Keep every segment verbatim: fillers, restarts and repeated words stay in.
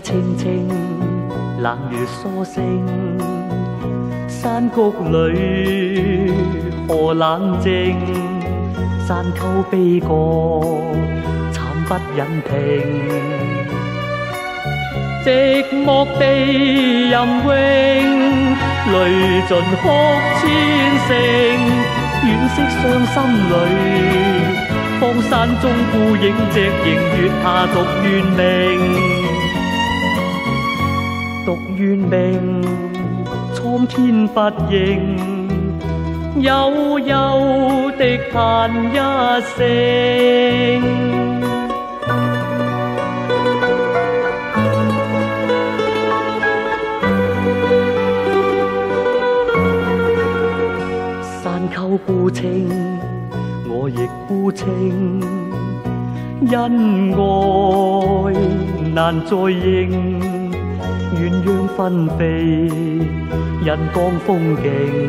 清清，冷月疏聲，山谷裏何冷靜，山溝悲歌慘不忍聽，寂寞地吟詠，淚盡哭千聲，惋惜傷心裏，荒山中孤影隻影，月下獨怨命，獨怨命，蒼天不應，悠悠的嘆一聲。山溝孤清，我亦孤清，因愛難再應，鴛鴦分飛，人光風景，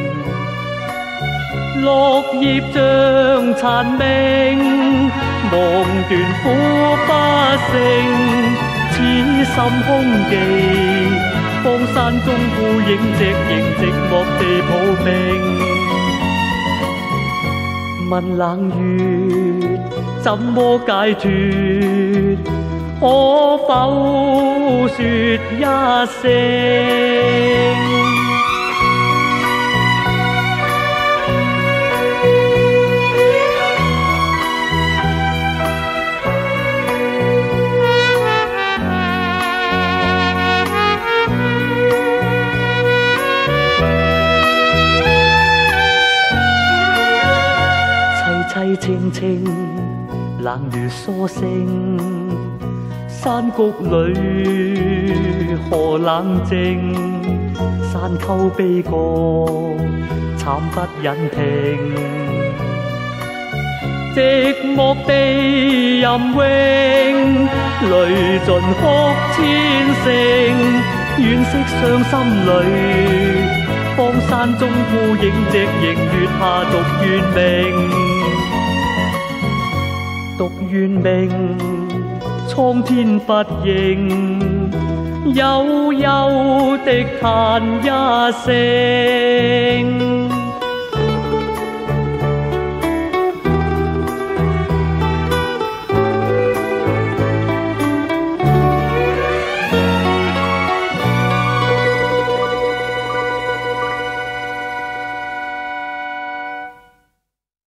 落葉像殘明，望斷苦不勝，此心空寂，荒山中孤影隻影，寂寞地抱命。問冷月怎麼解脫？可否說一聲？凄清清，冷月疏聲，山谷裏何冷靜，山溝悲歌慘不忍聽，寂寞地吟詠，淚盡哭千聲，惋惜傷心裏，荒山中孤影隻影，月下獨怨命，獨怨命，蒼天不應，悠悠的嘆一聲。